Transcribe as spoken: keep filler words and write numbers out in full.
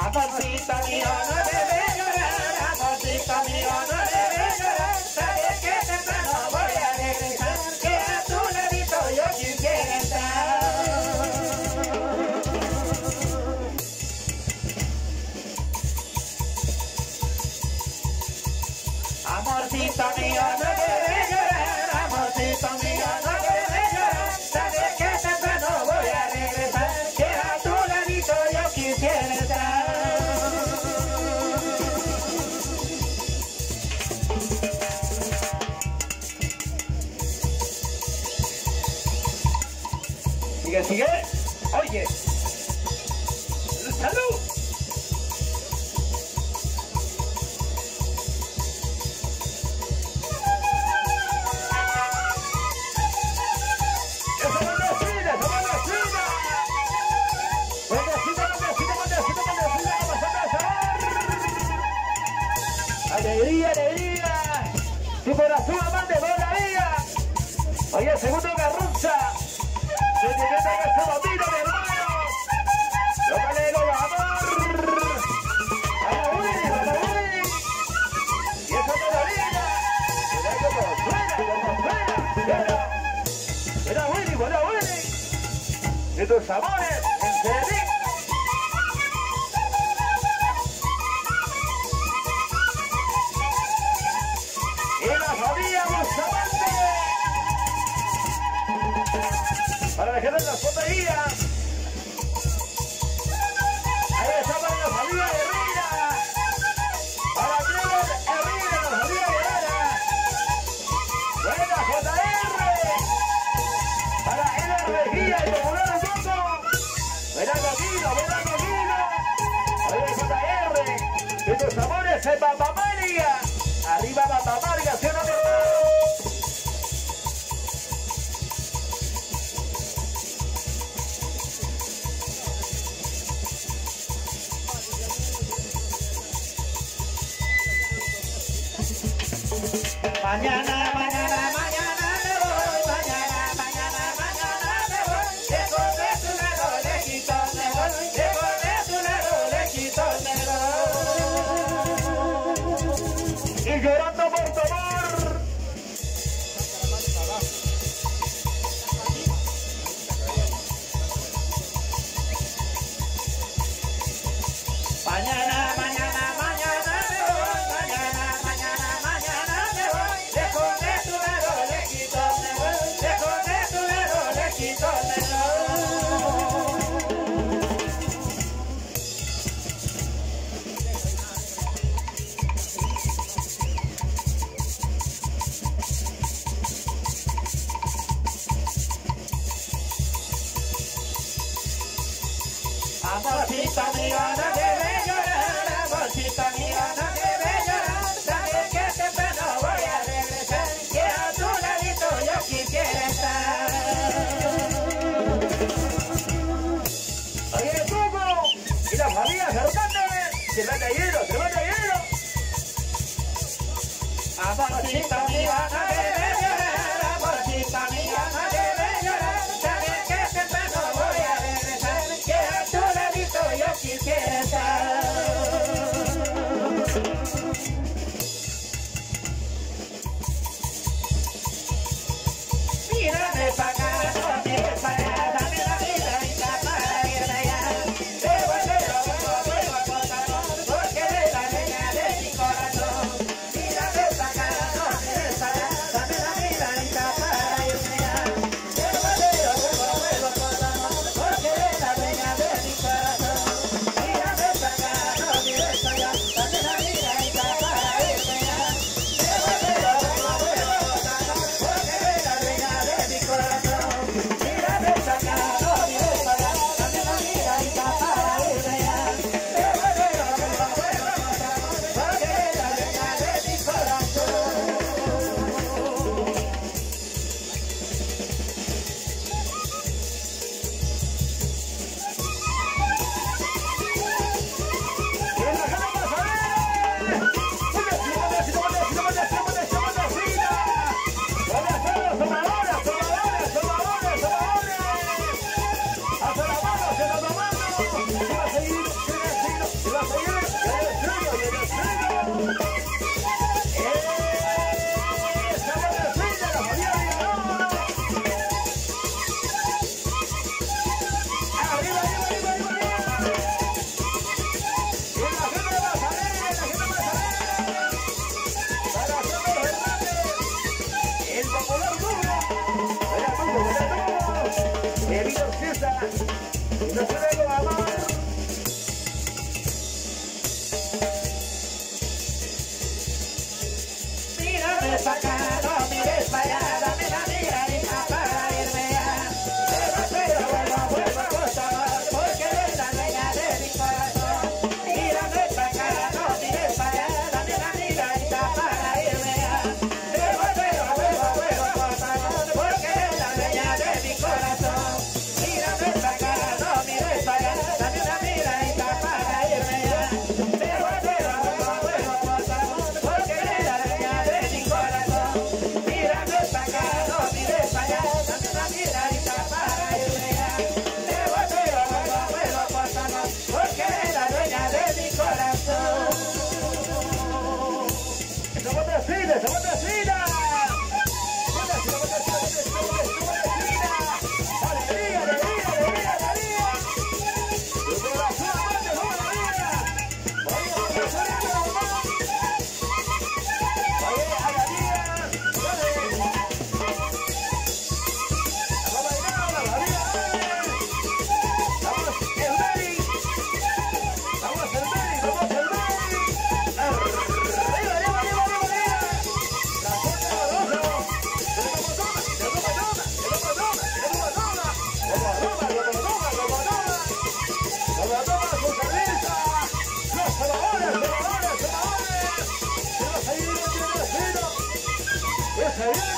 Amorcito mío, no debe llorar, amorcito mío, no debe llorar. Sabes que temprano voy a regresar, que a tu ladito yo quisiera estar. Amorcito mío, no debe llorar, amorcito mío, no debe llorar. Sabes que temprano voy a regresar, que a tu ladito yo quisiera estar. Sigue, sigue. Oye. ¡Salud! Alegría, alegría. Tu corazón amante por la vida. Oye, segundo Garrucha. Que te meta en ese bombito, mi hermano. Lo que le digo, amor. Vamos, Willy, vamos, Willy. Y eso todavía. Mira cómo suena, cómo suena. Mira, mira, Willy, mira, Willy. Y tus amores, en serio. Para la gente de las botellas. Ahí está para la familia Herrera. Para Trevor Herrera, la familia Herrera. Buena J R. Para L Regía y Popular un poco. Buena Camilo, buena Camilo. Oye, J R. Y tus amores en Papá María. Arriba Papá María, ¿sí o no, mi hermano? Mañana, mañana, mañana me voy, mañana, mañana, mañana me voy. Dejo de tu lado, lejito me voy, dejo de tu lado, lejito me voy. Y llorando por tu amor. Mañana, mañana, mañana me voy, mañana, mañana, mañana me voy. Dejo de tu lado, lejito me voy, dejo de tu lado, lejito me Amorcito mío, no debe llorar, amorcito mío, no debe llorar. Sabes que temprano voy a regresar, que a tu ladito yo quisiera estar. Oye, Tuco, y la familia Fernández, se va de hielo, se va de hielo. Amorcito mío, no debe llorar, amorcito mío, no debe llorar. Sabes que temprano voy a regresar, que a tu ladito yo quisiera estar. se viene.